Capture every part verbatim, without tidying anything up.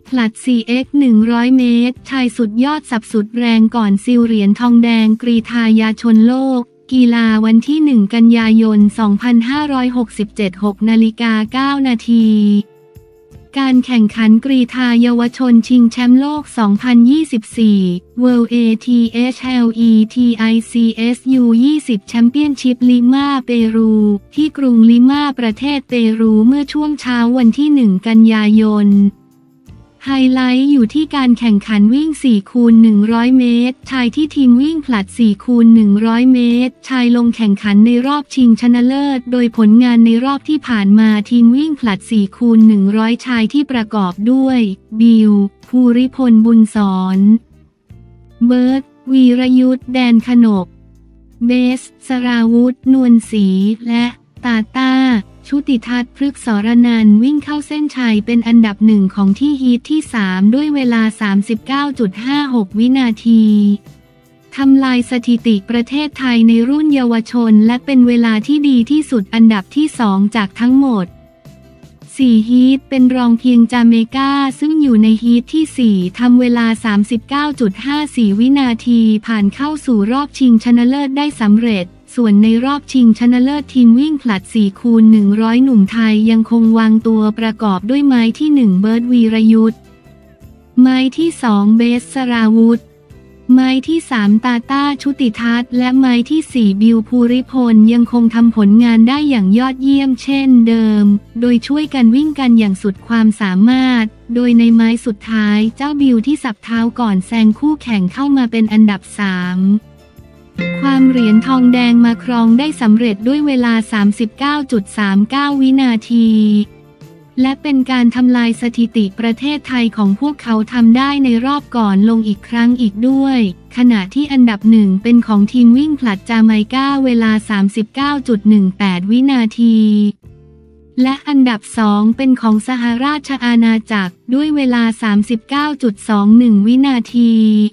ผลัด โฟร์ เอ็กซ์ หนึ่งร้อย เมตรชายสุดยอดสับสุดแรงก่อนซิลเหรียญทองแดงกรีฑายาชนโลกกีฬาวันที่หนึ่งกันยายนสองพันห้าร้อยหกสิบเจ็ด หกนาฬิกาเก้านาทีการแข่งขันกรีฑาเยาวชนชิงแชมป์โลก สองพันยี่สิบสี่ World เอ ที เอช แอล อี ที ไอ ซี เอส ยู ยี่สิบ แชมเปี้ยนชิพลิมาเปรูที่กรุงลิมาประเทศเปรูเมื่อช่วงเช้าวันที่หนึ่งกันยายนไฮไลท์อยู่ที่การแข่งขันวิ่ง สี่คูณหนึ่งร้อย เมตรชายที่ทีมวิ่งผลัด สี่คูณหนึ่งร้อย เมตรชายลงแข่งขันในรอบชิงชนะเลิศโดยผลงานในรอบที่ผ่านมาทีมวิ่งผลัด สี่คูณหนึ่งร้อย ชายที่ประกอบด้วยบิล ภูริพลบุญสอนเบิร์ต วีรยุทธแดนขนกเบส สราวุธ นวลศรีและตาต้าชุติทัศน์ พฤกษรนันท์วิ่งเข้าเส้นชัยเป็นอันดับหนึ่งของที่ฮีทที่สามด้วยเวลา สามสิบเก้าจุดห้าหก วินาทีทำลายสถิติประเทศไทยในรุ่นเยาวชนและเป็นเวลาที่ดีที่สุดอันดับที่สองจากทั้งหมดสี่ฮีทเป็นรองเพียงจาเมกาซึ่งอยู่ในฮีทที่สี่ทำเวลา สามสิบเก้าจุดห้าสี่ วินาทีผ่านเข้าสู่รอบชิงชนะเลิศได้สำเร็จส่วนในรอบชิงชนะเลิศทีมวิ่งผลัด สี่คูณหนึ่งร้อย หนุ่มไทยยังคงวางตัวประกอบด้วยไม้ที่หนึ่งเบิร์ต วีรยุทธไม้ที่สองเบส สราวุธไม้ที่สามตาต้าชุติทัศน์และไม้ที่สี่บิล ภูริพลยังคงทำผลงานได้อย่างยอดเยี่ยมเช่นเดิมโดยช่วยกันวิ่งกันอย่างสุดความสามารถโดยในไม้สุดท้ายเจ้าบิลที่สับเท้าก่อนแซงคู่แข่งเข้ามาเป็นอันดับสามความเหรียญทองแดงมาครองได้สำเร็จด้วยเวลา สามสิบเก้าจุดสามเก้า วินาทีและเป็นการทำลายสถิติประเทศไทยของพวกเขาทำได้ในรอบก่อนลงอีกครั้งอีกด้วยขณะที่อันดับหนึ่งเป็นของทีมวิ่งผลัดจาไมกาเวลา สามสิบเก้าจุดหนึ่งแปด วินาทีและอันดับสองเป็นของสหราชอาณาจักรด้วยเวลา สามสิบเก้าจุดสองหนึ่ง วินาที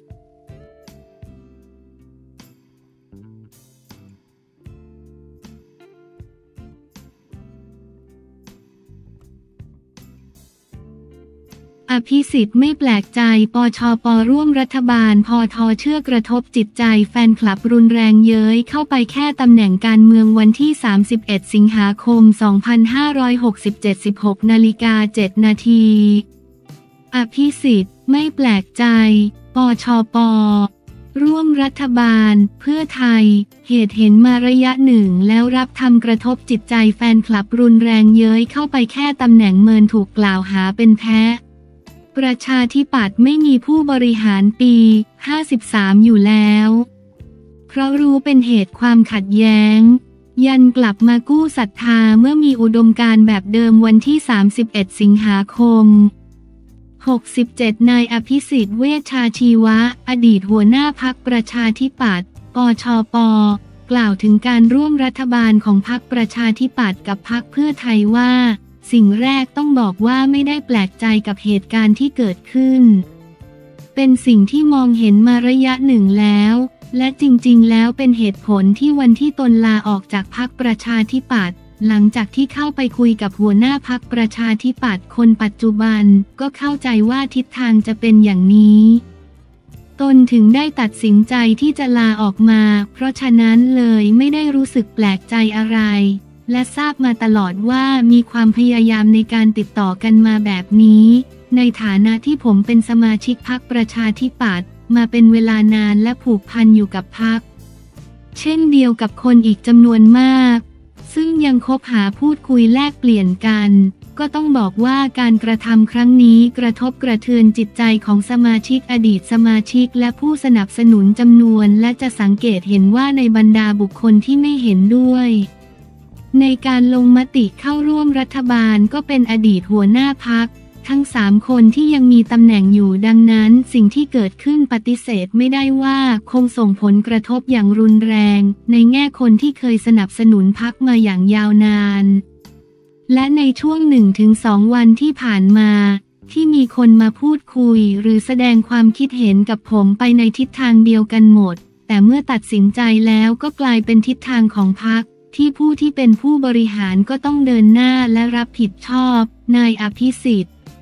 อภิสิทธิ์ไม่แปลกใจปชป.ร่วมรัฐบาลพท.เชื่อกระทบจิตใจแฟนคลับรุนแรงเย้ยเข้าไปแค่ตำแหน่งการเมืองวันที่สามสิบเอ็ดสิงหาคมสองพันห้าร้อยหกสิบเจ็ด สิบหกนาฬิกาเจ็ดนาทีอภิสิทธิ์ไม่แปลกใจปชป.ร่วมรัฐบาลเพื่อไทยเหตุเห็นมาระยะหนึ่งแล้วรับทำกระทบจิตใจแฟนคลับรุนแรงเย้ยเข้าไปแค่ตำแหน่งเมินถูกกล่าวหาเป็นแพ้ประชาธิปัตย์ไม่มีผู้บริหารปีห้าสิบสามอยู่แล้วเพราะรู้เป็นเหตุความขัดแย้งยันกลับมากู้ศรัทธาเมื่อมีอุดมการณ์แบบเดิมวันที่สามสิบเอ็ดสิงหาคมหกสิบเจ็ดนายอภิสิทธิ์เวชชาชีวะอดีตหัวหน้าพรรคประชาธิปัตย์ปชป.กล่าวถึงการร่วมรัฐบาลของพรรคประชาธิปัตย์กับพรรคเพื่อไทยว่าสิ่งแรกต้องบอกว่าไม่ได้แปลกใจกับเหตุการณ์ที่เกิดขึ้นเป็นสิ่งที่มองเห็นมาระยะหนึ่งแล้วและจริงๆแล้วเป็นเหตุผลที่วันที่ตนลาออกจากพรรคประชาธิปัตย์หลังจากที่เข้าไปคุยกับหัวหน้าพรรคประชาธิปัตย์คนปัจจุบันก็เข้าใจว่าทิศทางจะเป็นอย่างนี้ตนถึงได้ตัดสินใจที่จะลาออกมาเพราะฉะนั้นเลยไม่ได้รู้สึกแปลกใจอะไรและทราบมาตลอดว่ามีความพยายามในการติดต่อกันมาแบบนี้ในฐานะที่ผมเป็นสมาชิกพรรคประชาธิปัตย์มาเป็นเวลานานและผูกพันอยู่กับพรรคเช่นเดียวกับคนอีกจำนวนมากซึ่งยังคบหาพูดคุยแลกเปลี่ยนกันก็ต้องบอกว่าการกระทำครั้งนี้กระทบกระเทือนจิตใจของสมาชิกอดีตสมาชิกและผู้สนับสนุนจำนวนและจะสังเกตเห็นว่าในบรรดาบุคคลที่ไม่เห็นด้วยในการลงมติเข้าร่วมรัฐบาลก็เป็นอดีตหัวหน้าพรรคทั้งสามคนที่ยังมีตำแหน่งอยู่ดังนั้นสิ่งที่เกิดขึ้นปฏิเสธไม่ได้ว่าคงส่งผลกระทบอย่างรุนแรงในแง่คนที่เคยสนับสนุนพรรคมาอย่างยาวนานและในช่วง หนึ่งถึงสอง วันที่ผ่านมาที่มีคนมาพูดคุยหรือแสดงความคิดเห็นกับผมไปในทิศทางเดียวกันหมดแต่เมื่อตัดสินใจแล้วก็กลายเป็นทิศทางของพรรคที่ผู้ที่เป็นผู้บริหารก็ต้องเดินหน้าและรับผิดชอบนายอภิสิทธิ์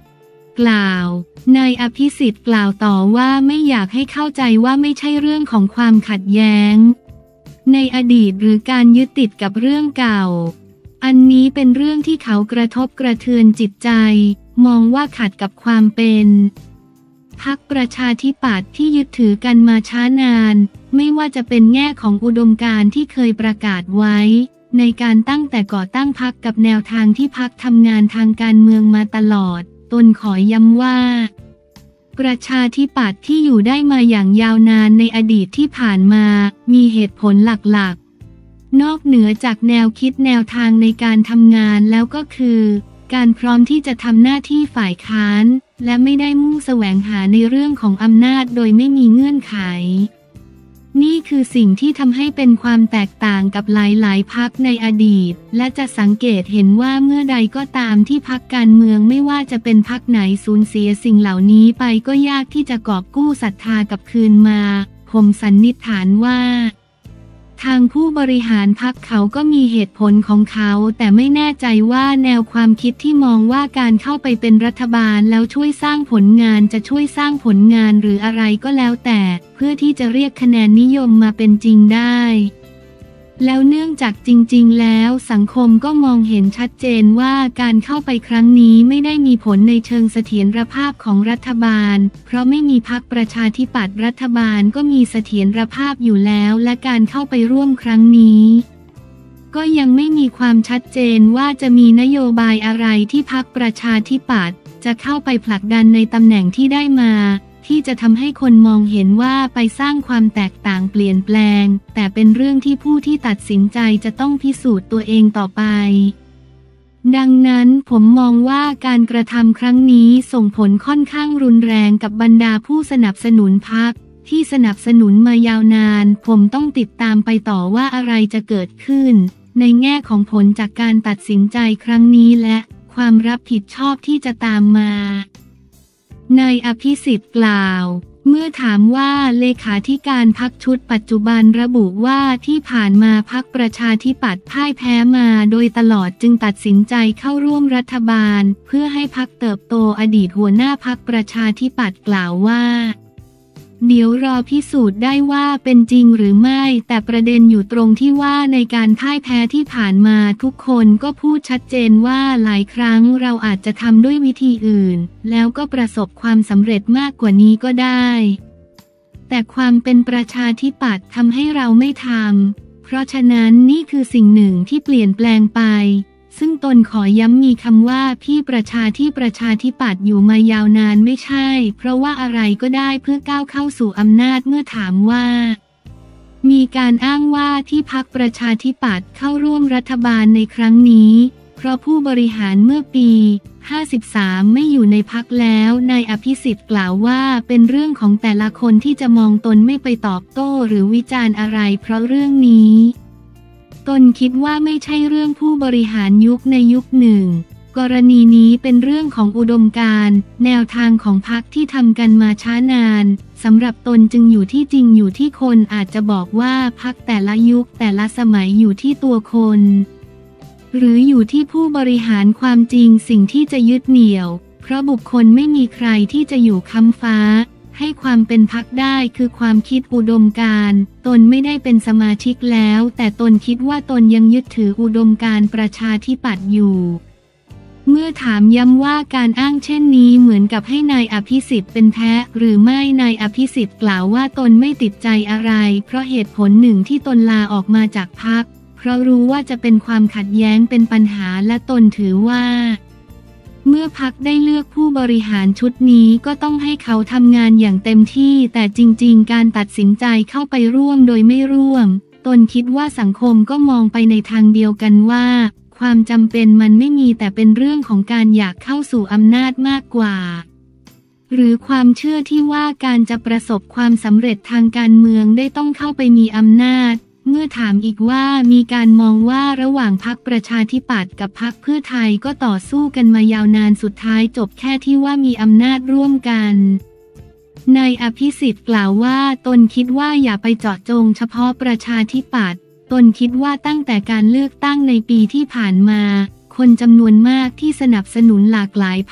กล่าวนายอภิสิทธิ์กล่าวต่อว่าไม่อยากให้เข้าใจว่าไม่ใช่เรื่องของความขัดแย้งในอดีตหรือการยึดติดกับเรื่องเก่าอันนี้เป็นเรื่องที่เขากระทบกระเทือนจิตใจมองว่าขัดกับความเป็นพรรคประชาธิปัตย์ที่ยึดถือกันมาช้านานไม่ว่าจะเป็นแง่ของอุดมการณ์ที่เคยประกาศไว้ในการตั้งแต่ก่อตั้งพรรคกับแนวทางที่พรรคทำงานทางการเมืองมาตลอดตนขอย้ำว่าประชาธิปัตย์ที่อยู่ได้มาอย่างยาวนานในอดีตที่ผ่านมามีเหตุผลหลักๆนอกเหนือจากแนวคิดแนวทางในการทำงานแล้วก็คือการพร้อมที่จะทำหน้าที่ฝ่ายค้านและไม่ได้มุ่งแสวงหาในเรื่องของอำนาจโดยไม่มีเงื่อนไขนี่คือสิ่งที่ทำให้เป็นความแตกต่างกับหลายๆพรรคในอดีตและจะสังเกตเห็นว่าเมื่อใดก็ตามที่พรรคการเมืองไม่ว่าจะเป็นพรรคไหนสูญเสียสิ่งเหล่านี้ไปก็ยากที่จะกอบกู้ศรัทธากลับคืนมาผมสันนิษฐานว่าทางผู้บริหารพรรคเขาก็มีเหตุผลของเขาแต่ไม่แน่ใจว่าแนวความคิดที่มองว่าการเข้าไปเป็นรัฐบาลแล้วช่วยสร้างผลงานจะช่วยสร้างผลงานหรืออะไรก็แล้วแต่เพื่อที่จะเรียกคะแนนนิยมมาเป็นจริงได้แล้วเนื่องจากจริงๆแล้วสังคมก็มองเห็นชัดเจนว่าการเข้าไปครั้งนี้ไม่ได้มีผลในเชิงเสถียรภาพของรัฐบาลเพราะไม่มีพรรคประชาธิปัตย์รัฐบาลก็มีเสถียรภาพอยู่แล้วและการเข้าไปร่วมครั้งนี้ก็ยังไม่มีความชัดเจนว่าจะมีนโยบายอะไรที่พรรคประชาธิปัตย์จะเข้าไปผลักดันในตำแหน่งที่ได้มาที่จะทำให้คนมองเห็นว่าไปสร้างความแตกต่างเปลี่ยนแปลงแต่เป็นเรื่องที่ผู้ที่ตัดสินใจจะต้องพิสูจน์ตัวเองต่อไปดังนั้นผมมองว่าการกระทำครั้งนี้ส่งผลค่อนข้างรุนแรงกับบรรดาผู้สนับสนุนพรรคที่สนับสนุนมายาวนานผมต้องติดตามไปต่อว่าอะไรจะเกิดขึ้นในแง่ของผลจากการตัดสินใจครั้งนี้และความรับผิดชอบที่จะตามมานายอภิสิทธิ์กล่าวเมื่อถามว่าเลขาธิการพรรคชุดปัจจุบันระบุว่าที่ผ่านมาพรรคประชาธิปัตย์พ่ายแพ้มาโดยตลอดจึงตัดสินใจเข้าร่วมรัฐบาลเพื่อให้พรรคเติบโตอดีตหัวหน้าพรรคประชาธิปัตย์กล่าวว่าเดี๋ยวรอพิสูจน์ได้ว่าเป็นจริงหรือไม่แต่ประเด็นอยู่ตรงที่ว่าในการพ่ายแพ้ที่ผ่านมาทุกคนก็พูดชัดเจนว่าหลายครั้งเราอาจจะทำด้วยวิธีอื่นแล้วก็ประสบความสำเร็จมากกว่านี้ก็ได้แต่ความเป็นประชาธิปัตย์ทำให้เราไม่ทำเพราะฉะนั้นนี่คือสิ่งหนึ่งที่เปลี่ยนแปลงไปซึ่งตนขอย้ำมีคำว่าพี่ประชาที่ประชาธิปัตย์อยู่มายาวนานไม่ใช่เพราะว่าอะไรก็ได้เพื่อก้าวเข้าสู่อำนาจเมื่อถามว่ามีการอ้างว่าที่พรรคประชาธิปัตย์เข้าร่วมรัฐบาลในครั้งนี้เพราะผู้บริหารเมื่อปีห้าสิบสามไม่อยู่ในพรรคแล้วนายอภิสิทธิ์กล่าวว่าเป็นเรื่องของแต่ละคนที่จะมองตนไม่ไปตอบโต้หรือวิจารณ์อะไรเพราะเรื่องนี้ตนคิดว่าไม่ใช่เรื่องผู้บริหารยุคในยุคหนึ่งกรณีนี้เป็นเรื่องของอุดมการณ์แนวทางของพรรคที่ทำกันมาช้านานสำหรับตนจึงอยู่ที่จริงอยู่ที่คนอาจจะบอกว่าพรรคแต่ละยุคแต่ละสมัยอยู่ที่ตัวคนหรืออยู่ที่ผู้บริหารความจริงสิ่งที่จะยึดเหนี่ยวเพราะบุคคลไม่มีใครที่จะอยู่ค้ำฟ้าให้ความเป็นพรรคได้คือความคิดอุดมการณ์ตนไม่ได้เป็นสมาชิกแล้วแต่ตนคิดว่าตนยังยึดถืออุดมการณ์ประชาธิปัตย์อยู่เมื่อถามย้ำว่าการอ้างเช่นนี้เหมือนกับให้นายอภิสิทธิ์เป็นแพ้หรือไม่นายอภิสิทธิ์กล่าวว่าตนไม่ติดใจอะไรเพราะเหตุผลหนึ่งที่ตนลาออกมาจากพรรคเพราะรู้ว่าจะเป็นความขัดแย้งเป็นปัญหาและตนถือว่าเมื่อพรรคได้เลือกผู้บริหารชุดนี้ก็ต้องให้เขาทำงานอย่างเต็มที่แต่จริงๆการตัดสินใจเข้าไปร่วมโดยไม่ร่วมตนคิดว่าสังคมก็มองไปในทางเดียวกันว่าความจำเป็นมันไม่มีแต่เป็นเรื่องของการอยากเข้าสู่อำนาจมากกว่าหรือความเชื่อที่ว่าการจะประสบความสำเร็จทางการเมืองได้ต้องเข้าไปมีอำนาจเมื่อถามอีกว่ามีการมองว่าระหว่างพรรคประชาธิปัตย์กับพรรคเพื่อไทยก็ต่อสู้กันมายาวนานสุดท้ายจบแค่ที่ว่ามีอำนาจร่วมกันนายอภิสิทธิ์กล่าวว่าตนคิดว่าอย่าไปเจาะจงเฉพาะประชาธิปัตย์ตนคิดว่าตั้งแต่การเลือกตั้งในปีที่ผ่านมาคนจำนวนมากที่สนับสนุนหลากหลายพรรค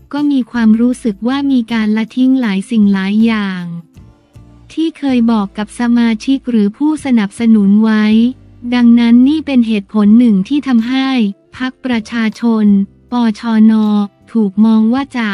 ก็มีความรู้สึกว่ามีการละทิ้งหลายสิ่งหลายอย่างที่เคยบอกกับสมาชิกหรือผู้สนับสนุนไว้ดังนั้นนี่เป็นเหตุผลหนึ่งที่ทำให้พรรคประชาชนปชน.ถูกมองว่าจะ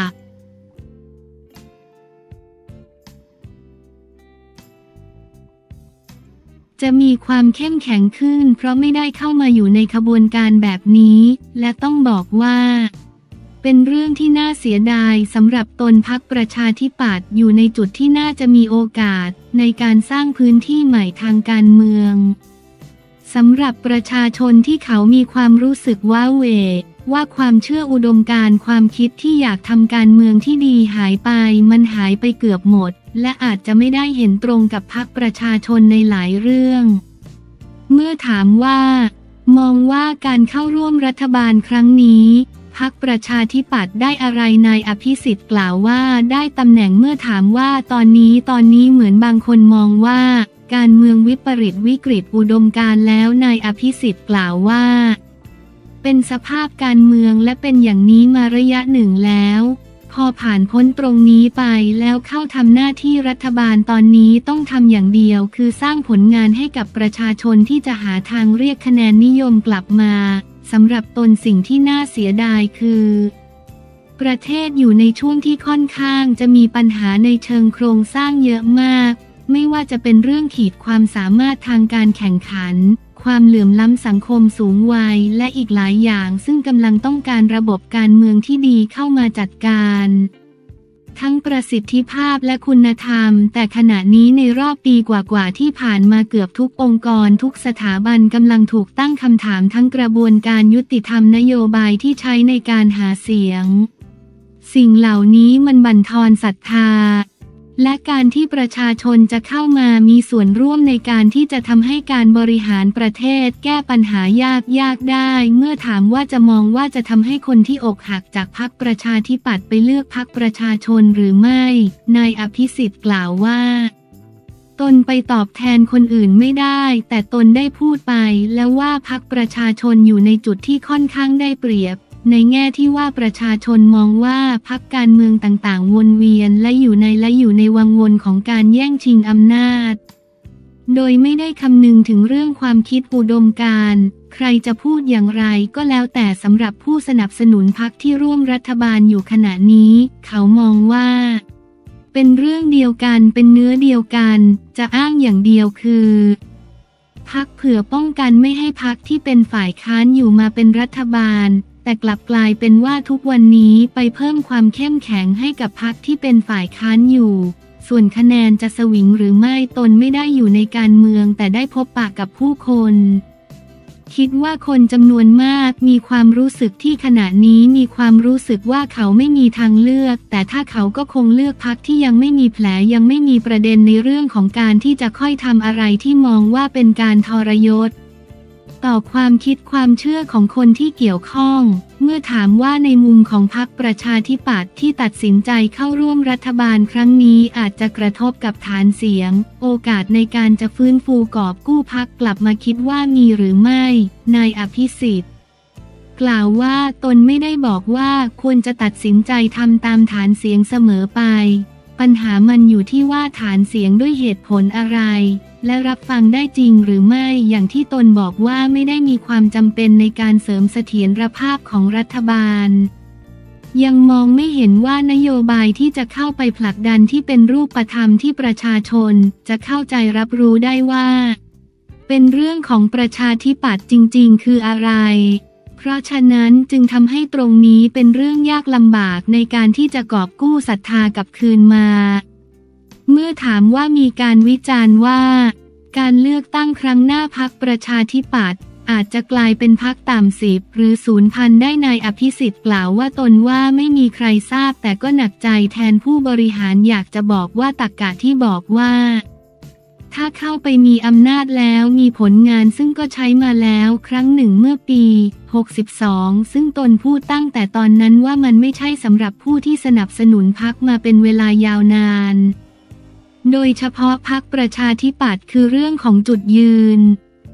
จะมีความเข้มแข็งขึ้นเพราะไม่ได้เข้ามาอยู่ในขบวนการแบบนี้และต้องบอกว่าเป็นเรื่องที่น่าเสียดายสำหรับตนพรรคประชาธิปัตย์อยู่ในจุดที่น่าจะมีโอกาสในการสร้างพื้นที่ใหม่ทางการเมืองสำหรับประชาชนที่เขามีความรู้สึกว้าเหวว่าความเชื่ออุดมการณ์ความคิดที่อยากทำการเมืองที่ดีหายไปมันหายไปเกือบหมดและอาจจะไม่ได้เห็นตรงกับพรรคประชาชนในหลายเรื่องเมื่อถามว่ามองว่าการเข้าร่วมรัฐบาลครั้งนี้พรรคประชาธิปัตย์ได้อะไรนายอภิสิทธิ์กล่าวว่าได้ตำแหน่งเมื่อถามว่าตอนนี้ตอนนี้เหมือนบางคนมองว่าการเมืองวิปริตวิกฤตอุดมการณ์แล้วนายอภิสิทธิ์กล่าวว่าเป็นสภาพการเมืองและเป็นอย่างนี้มาระยะหนึ่งแล้วพอผ่านพ้นตรงนี้ไปแล้วเข้าทำหน้าที่รัฐบาลตอนนี้ต้องทำอย่างเดียวคือสร้างผลงานให้กับประชาชนที่จะหาทางเรียกคะแนนนิยมกลับมาสำหรับตนสิ่งที่น่าเสียดายคือประเทศอยู่ในช่วงที่ค่อนข้างจะมีปัญหาในเชิงโครงสร้างเยอะมากไม่ว่าจะเป็นเรื่องขีดความสามารถทางการแข่งขันความเหลื่อมล้ำสังคมสูงวัยและอีกหลายอย่างซึ่งกำลังต้องการระบบการเมืองที่ดีเข้ามาจัดการทั้งประสิทธิภาพและคุณธรรมแต่ขณะนี้ในรอบปีกว่าๆที่ผ่านมาเกือบทุกองค์กรทุกสถาบันกำลังถูกตั้งคำถามทั้งกระบวนการยุติธรรมนโยบายที่ใช้ในการหาเสียงสิ่งเหล่านี้มันบั่นทอนศรัทธาและการที่ประชาชนจะเข้ามามีส่วนร่วมในการที่จะทำให้การบริหารประเทศแก้ปัญหายากยากได้เมื่อถามว่าจะมองว่าจะทำให้คนที่อกหักจากพรรคประชาธิปัตย์ไปเลือกพรรคประชาชนหรือไม่นายอภิสิทธิ์กล่าวว่าตนไปตอบแทนคนอื่นไม่ได้แต่ตนได้พูดไปแล้วว่าพรรคประชาชนอยู่ในจุดที่ค่อนข้างได้เปรียบในแง่ที่ว่าประชาชนมองว่าพรรคการเมืองต่างๆวนเวียนและอยู่ในและอยู่ในวังวนของการแย่งชิงอำนาจโดยไม่ได้คำนึงถึงเรื่องความคิดอุดมการณ์ใครจะพูดอย่างไรก็แล้วแต่สำหรับผู้สนับสนุนพรรคที่ร่วมรัฐบาลอยู่ขณะนี้เขามองว่าเป็นเรื่องเดียวกันเป็นเนื้อเดียวกันจะอ้างอย่างเดียวคือพรรคเผื่อป้องกันไม่ให้พรรคที่เป็นฝ่ายค้านอยู่มาเป็นรัฐบาลแต่กลับกลายเป็นว่าทุกวันนี้ไปเพิ่มความเข้มแข็งให้กับพรรคที่เป็นฝ่ายค้านอยู่ส่วนคะแนนจะสวิงหรือไม่ตนไม่ได้อยู่ในการเมืองแต่ได้พบปะกับผู้คนคิดว่าคนจำนวนมากมีความรู้สึกที่ขณะนี้มีความรู้สึกว่าเขาไม่มีทางเลือกแต่ถ้าเขาก็คงเลือกพรรคที่ยังไม่มีแผลยังไม่มีประเด็นในเรื่องของการที่จะค่อยทำอะไรที่มองว่าเป็นการทรยศต่อความคิดความเชื่อของคนที่เกี่ยวข้องเมื่อถามว่าในมุมของพรรคประชาธิปัตย์ที่ตัดสินใจเข้าร่วมรัฐบาลครั้งนี้อาจจะกระทบกับฐานเสียงโอกาสในการจะฟื้นฟูกอบกู้พรรคกลับมาคิดว่ามีหรือไม่นายอภิสิทธิ์กล่าวว่าตนไม่ได้บอกว่าควรจะตัดสินใจทำตามฐานเสียงเสมอไปปัญหามันอยู่ที่ว่าฐานเสียงด้วยเหตุผลอะไรและรับฟังได้จริงหรือไม่อย่างที่ตนบอกว่าไม่ได้มีความจำเป็นในการเสริมเสถียรภาพของรัฐบาลยังมองไม่เห็นว่านโยบายที่จะเข้าไปผลักดันที่เป็นรูปธรรมที่ประชาชนจะเข้าใจรับรู้ได้ว่าเป็นเรื่องของประชาธิปัตย์จริงๆคืออะไรเพราะฉะนั้นจึงทำให้ตรงนี้เป็นเรื่องยากลำบากในการที่จะกอบกู้ศรัทธากลับคืนมาเมื่อถามว่ามีการวิจารณ์ว่าการเลือกตั้งครั้งหน้าพรรคประชาธิปัตย์อาจจะกลายเป็นพรรคต่ำสิบหรือศูนย์พันได้นายอภิสิทธิ์กล่าวว่าตนว่าไม่มีใครทราบแต่ก็หนักใจแทนผู้บริหารอยากจะบอกว่าตรรกะที่บอกว่าถ้าเข้าไปมีอำนาจแล้วมีผลงานซึ่งก็ใช้มาแล้วครั้งหนึ่งเมื่อปีหกสิบสองซึ่งตนพูดตั้งแต่ตอนนั้นว่ามันไม่ใช่สำหรับผู้ที่สนับสนุนพรรคมาเป็นเวลายาวนานโดยเฉพาะพรรคประชาธิปัตย์คือเรื่องของจุดยืน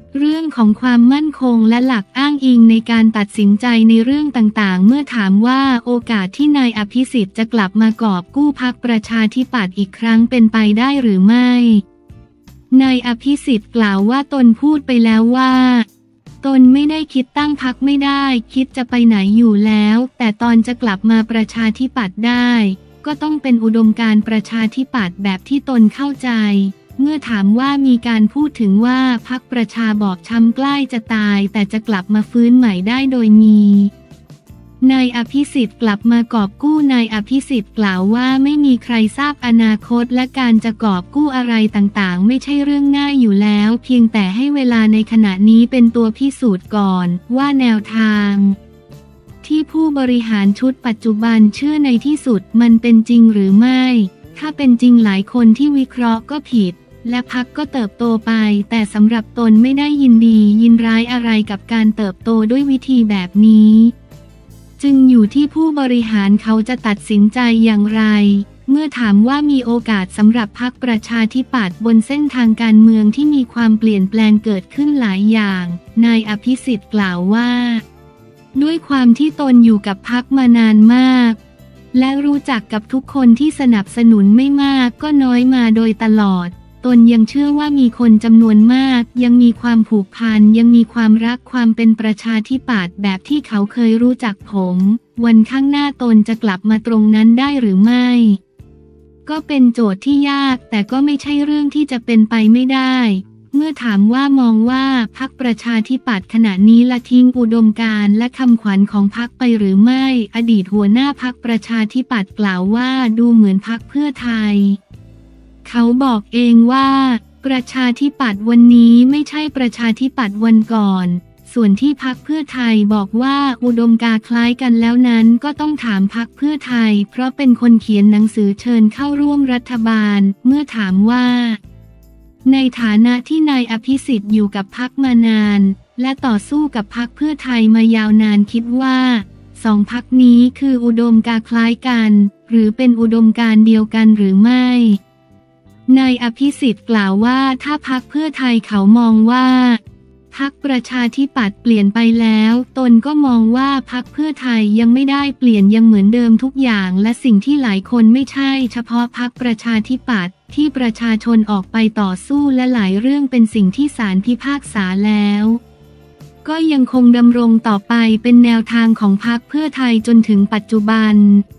เรื่องของความมั่นคงและหลักอ้างอิงในการตัดสินใจในเรื่องต่างๆเมื่อถามว่าโอกาสที่นายอภิสิทธิ์จะกลับมากอบกู้พรรคประชาธิปัตย์อีกครั้งเป็นไปได้หรือไม่นายอภิสิทธิ์กล่าวว่าตนพูดไปแล้วว่าตนไม่ได้คิดตั้งพรรคไม่ได้คิดจะไปไหนอยู่แล้วแต่ตอนจะกลับมาประชาธิปัตย์ได้ก็ต้องเป็นอุดมการณ์ประชาธิปัตย์แบบที่ตนเข้าใจเมื่อถามว่ามีการพูดถึงว่าพรรคประชาบอบช้ำใกล้จะตายแต่จะกลับมาฟื้นใหม่ได้โดยมีนายอภิสิทธิ์กลับมากอบกู้นายอภิสิทธิ์กล่าวว่าไม่มีใครทราบอนาคตและการจะกอบกู้อะไรต่างๆไม่ใช่เรื่องง่ายอยู่แล้วเพียงแต่ให้เวลาในขณะนี้เป็นตัวพิสูจน์ก่อนว่าแนวทางที่ผู้บริหารชุดปัจจุบันเชื่อในที่สุดมันเป็นจริงหรือไม่ถ้าเป็นจริงหลายคนที่วิเคราะห์ก็ผิดและพรรคก็เติบโตไปแต่สำหรับตนไม่ได้ยินดียินร้ายอะไรกับการเติบโตด้วยวิธีแบบนี้จึงอยู่ที่ผู้บริหารเขาจะตัดสินใจอย่างไรเมื่อถามว่ามีโอกาสสำหรับพรรคประชาธิปัตย์บนเส้นทางการเมืองที่มีความเปลี่ยนแปลงเกิดขึ้นหลายอย่างนายอภิสิทธิ์กล่าวว่าด้วยความที่ตนอยู่กับพรรคมานานมากและรู้จักกับทุกคนที่สนับสนุนไม่มากก็น้อยมาโดยตลอดตนยังเชื่อว่ามีคนจำนวนมากยังมีความผูกพันยังมีความรักความเป็นประชาธิปัตย์แบบที่เขาเคยรู้จักผมวันข้างหน้าตนจะกลับมาตรงนั้นได้หรือไม่ก็เป็นโจทย์ที่ยากแต่ก็ไม่ใช่เรื่องที่จะเป็นไปไม่ได้เมื่อถามว่ามองว่าพรรคประชาธิปัตย์ขณะนี้ละทิ้งอุดมการณ์และคำขวัญของพรรคไปหรือไม่อดีตหัวหน้าพรรคประชาธิปัตย์กล่าวว่าดูเหมือนพรรคเพื่อไทยเขาบอกเองว่าประชาธิปัตย์วันนี้ไม่ใช่ประชาธิปัตย์วันก่อนส่วนที่พรรคเพื่อไทยบอกว่าอุดมการณ์คล้ายกันแล้วนั้นก็ต้องถามพรรคเพื่อไทยเพราะเป็นคนเขียนหนังสือเชิญเข้าร่วมรัฐบาลเมื่อถามว่าในฐานะที่นายอภิสิทธิ์อยู่กับพรรคมานานและต่อสู้กับพรรคเพื่อไทยมายาวนานคิดว่าสองพรรคนี้คืออุดมการณ์คล้ายกันหรือเป็นอุดมการณ์เดียวกันหรือไม่นายอภิสิทธิ์กล่าวว่าถ้าพรรคเพื่อไทยเขามองว่าพรรคประชาธิปัตย์เปลี่ยนไปแล้วตนก็มองว่าพรรคเพื่อไทยยังไม่ได้เปลี่ยนยังเหมือนเดิมทุกอย่างและสิ่งที่หลายคนไม่ใช่เฉพาะพรรคประชาธิปัตย์ที่ประชาชนออกไปต่อสู้และหลายเรื่องเป็นสิ่งที่ศาลพิพากษาแล้วก็ยังคงดำรงต่อไปเป็นแนวทางของพรรคเพื่อไทยจนถึงปัจจุบัน